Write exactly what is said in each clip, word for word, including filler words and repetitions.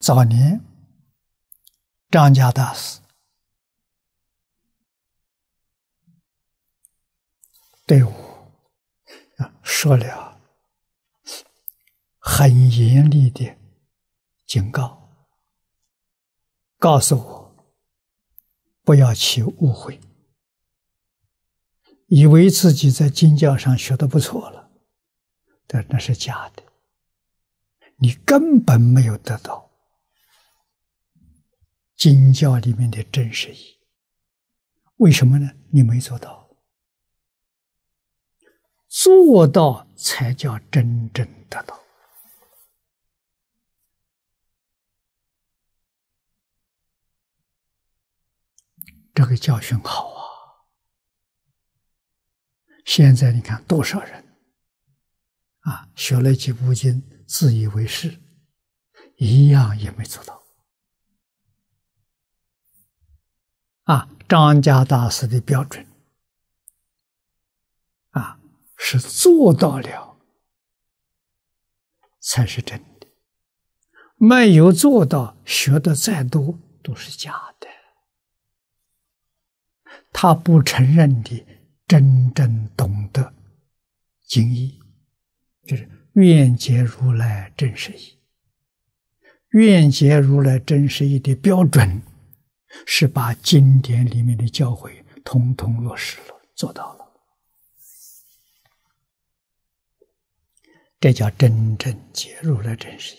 早年张家大师对我说了很严厉的警告，告诉我不要起误会，以为自己在经教上学得不错了，但那是假的，你根本没有得到经教里面的真实义。为什么呢？你没做到，做到才叫真正得到。这个教训好啊！现在你看多少人啊，学了几部经，自以为是，一样也没做到。啊，张家大师的标准啊，是做到了才是真的，没有做到，学的再多都是假的。他不承认的真正懂得经义，就是愿解如来真实义。愿解如来真实义的标准是把经典里面的教诲统统落实了，做到了，这叫真正解如来真实义。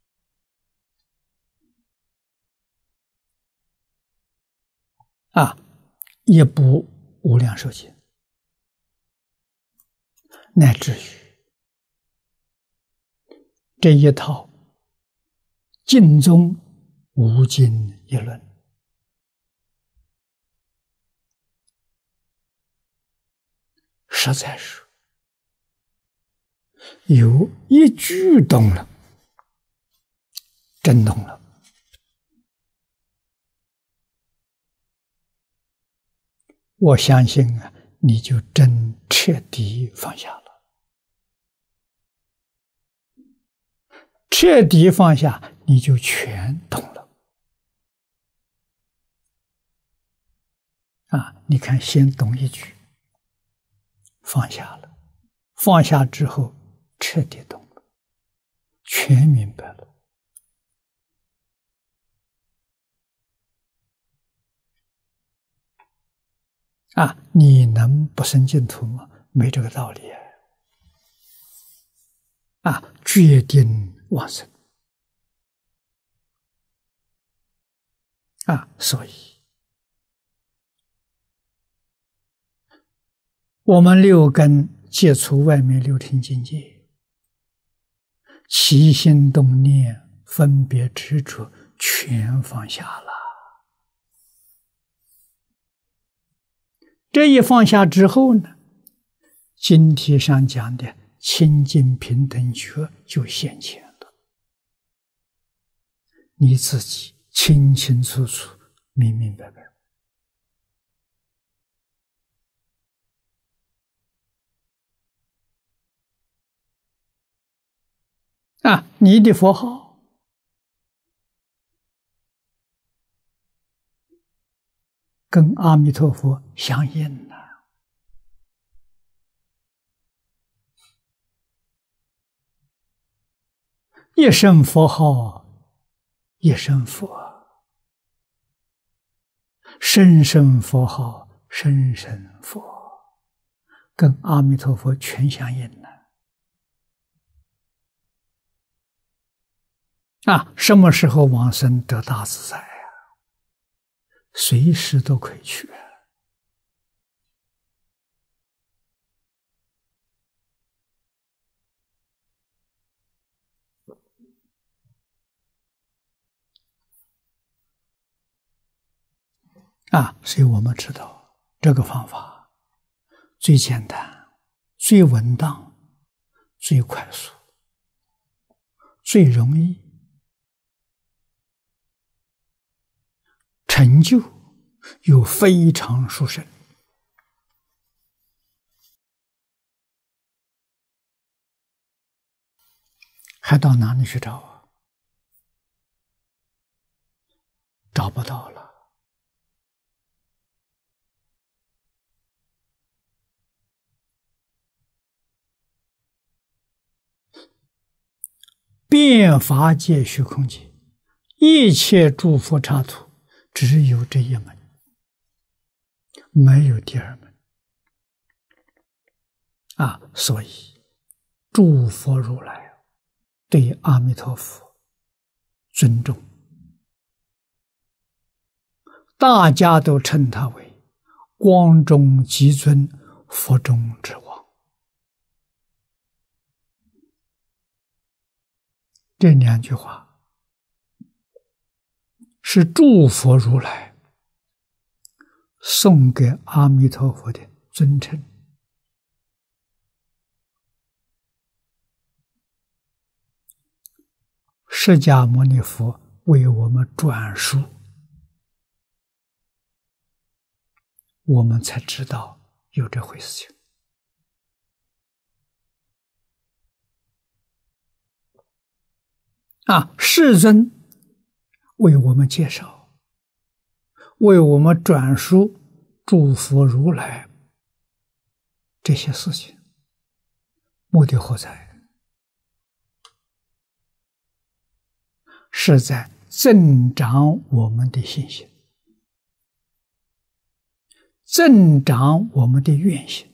啊，一部无量寿经，乃至于这一套净宗无尽一论，实在是有一句懂了，真懂了，我相信啊，你就真彻底放下了。彻底放下，你就全懂了。啊，你看，先懂一句，放下了，放下之后彻底懂了，全明白了。啊，你能不生净土吗？没这个道理啊！啊，决定往生。啊，所以我们六根接触外面六尘境界，起心动念、分别执着，全放下了。这一放下之后呢，经题上讲的清净平等觉就现前了，你自己清清楚楚、明明白白。啊，你的佛号跟阿弥陀佛相应了，一声佛号一声佛，声声佛号声声佛，跟阿弥陀佛全相应了。啊，什么时候往生得大自在啊？随时都可以去。啊，所以我们知道这个方法最简单、最稳当、最快速、最容易，成就又非常殊胜。还到哪里去找啊？ 找不到了。遍法界虚空界，一切诸佛刹土，只有这一门，没有第二门。啊，所以诸佛如来对阿弥陀佛尊重，大家都称他为光中极尊，佛中之王。这两句话是诸佛如来送给阿弥陀佛的尊称。释迦牟尼佛为我们转述，我们才知道有这回事情。啊，世尊为我们介绍，为我们转述诸佛如来这些事情，目的何在？是在增长我们的信心，增长我们的愿心，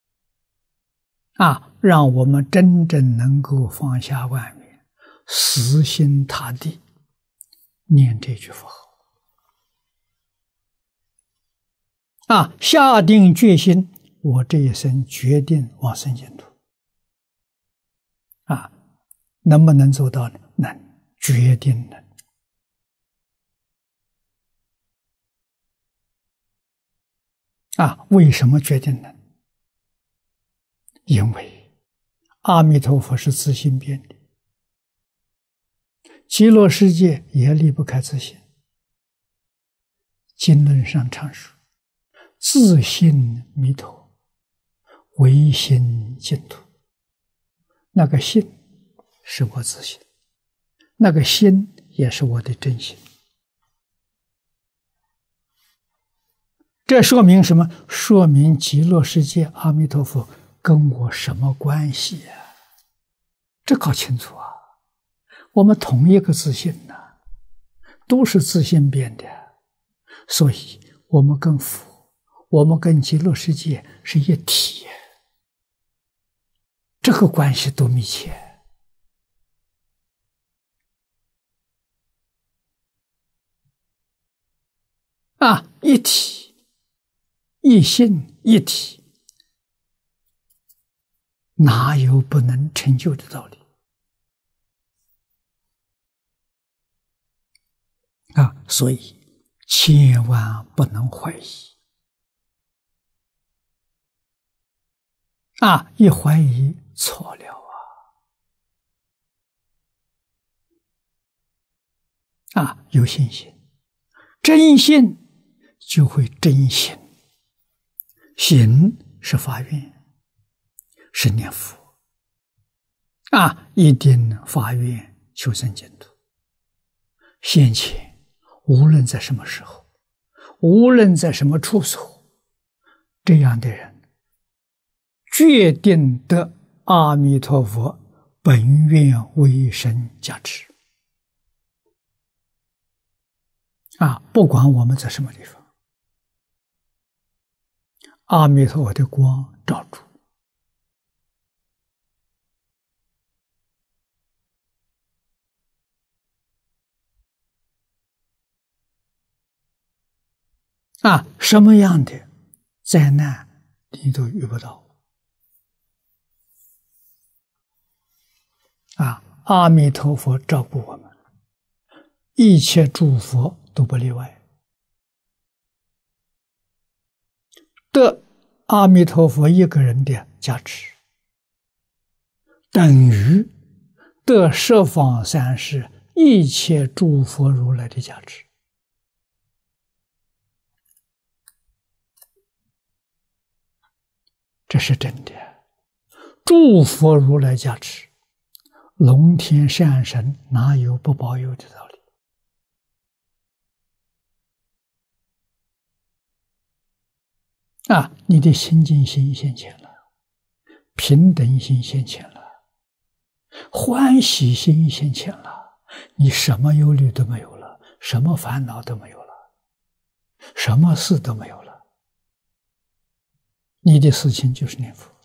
啊，让我们真正能够放下万缘，死心塌地念这句佛号，啊，下定决心，我这一生决定往生净土。啊，能不能做到呢？能。决定了。啊，为什么决定呢？因为阿弥陀佛是自性变的，极乐世界也离不开自性。经论上常说，自性弥陀，唯心净土。那个性是我自性，那个心也是我的真心。这说明什么？说明极乐世界阿弥陀佛跟我什么关系呀、啊？这搞清楚啊！我们同一个自性呐、啊，都是自性变的，所以我们跟佛，我们跟极乐世界是一体，这个关系多密切。啊，一体，一心一体，哪有不能成就的道理？啊，所以千万不能怀疑。啊，一怀疑错了啊！啊，有信心，真信就会真行。行是发愿，是念佛。啊，一定发愿求生净土。先前无论在什么时候，无论在什么处所，这样的人决定得阿弥陀佛本愿威神加持。啊，不管我们在什么地方，阿弥陀佛的光照住。啊，什么样的灾难你都遇不到。啊，阿弥陀佛照顾我们，一切诸佛都不例外。得阿弥陀佛一个人的加持，等于得十方三世一切诸佛如来的加持。这是真的，诸佛如来加持，龙天善神哪有不保佑的道理？ 啊，你的清净心现前了，平等心现前了，欢喜心现前了，你什么忧虑都没有了，什么烦恼都没有了，什么事都没有了，你的事情就是念佛。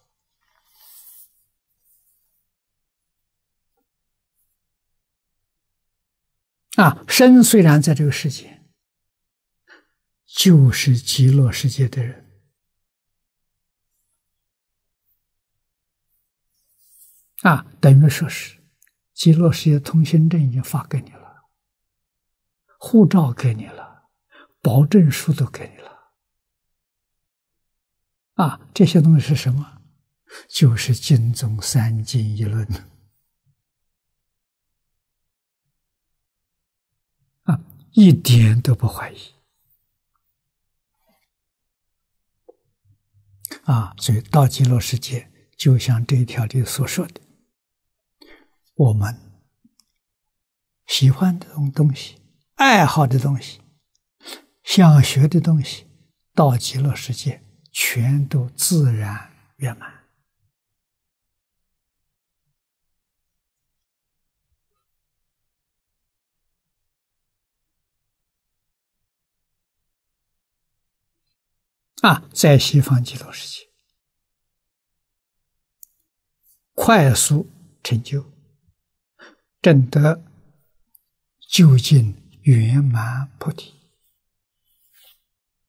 啊，身虽然在这个世界，就是极乐世界的人。啊，等于说是极乐世界通行证已经发给你了，护照给你了，保证书都给你了。啊，这些东西是什么？就是经中三经一论。啊，一点都不怀疑。啊，所以到极乐世界，就像这一条里所说的，我们喜欢的东西、爱好的东西、想学的东西，到极乐世界全都自然圆满。啊，在西方极乐世界，快速成就，证得究竟圆满菩提。